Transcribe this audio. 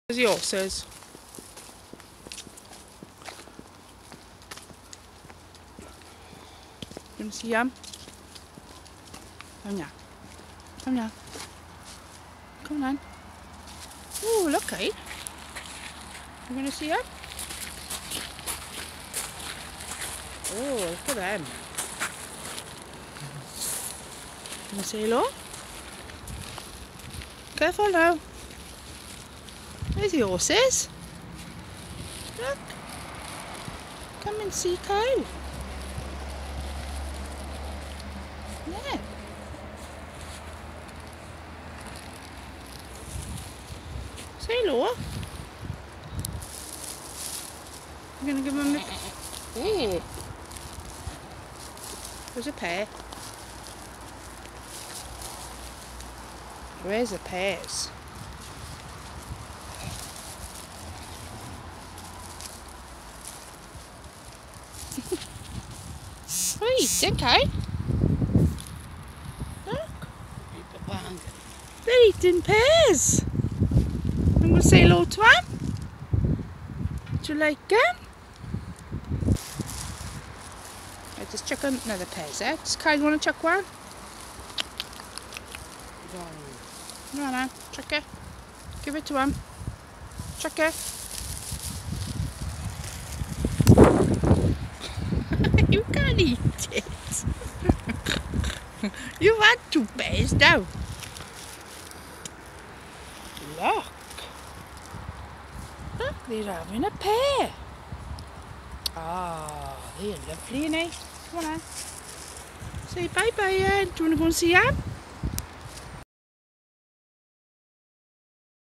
There's the horses. You want to see them? Come now. Come now. Come on. Oh, look, eh? You want to see them? Oh, look at them. You want to say hello? Careful now. There's the horses. Look. Come and see Kyle. Yeah. Say hello. You're going to give him a... Oh. There's a pair. Where's the pears? What are you eating, Kyle? Look. They're eating pears. I'm going to say hello to them. Do you like them? Right, just chuck another pears there. Does Kyle want to chuck one? No, no, chuck it. Give it to him. Chuck it. You can't eat it. You've had 2 pears now. Look. Look, they're having a pear. Ah, they're lovely, ain't they? Come on, then. Say bye-bye, do you want to go and see them?